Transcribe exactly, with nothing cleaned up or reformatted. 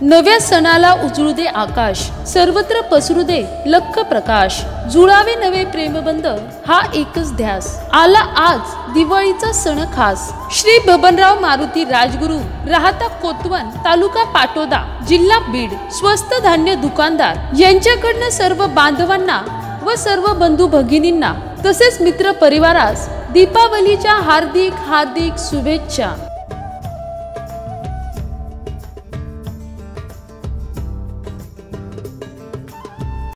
नव्या सणाला उजळू दे आकाश, सर्वत्र पसरू दे लख प्रकाश। जुळावे नवे प्रेमबंध, हा एकच ध्यास। आला आज दिवाळीचा सण खास। श्री बबनराव मारुती राजगुरू, राहता कोतवन, तालुका पाटोदा, जिल्हा बीड, स्वस्त धान्य दुकानदार यांच्याकडनं सर्व बांधवांना व सर्व बंधू भगिनींना तसेच मित्र परिवारास दीपावलीच्या हार्दिक हार्दिक शुभेच्छा।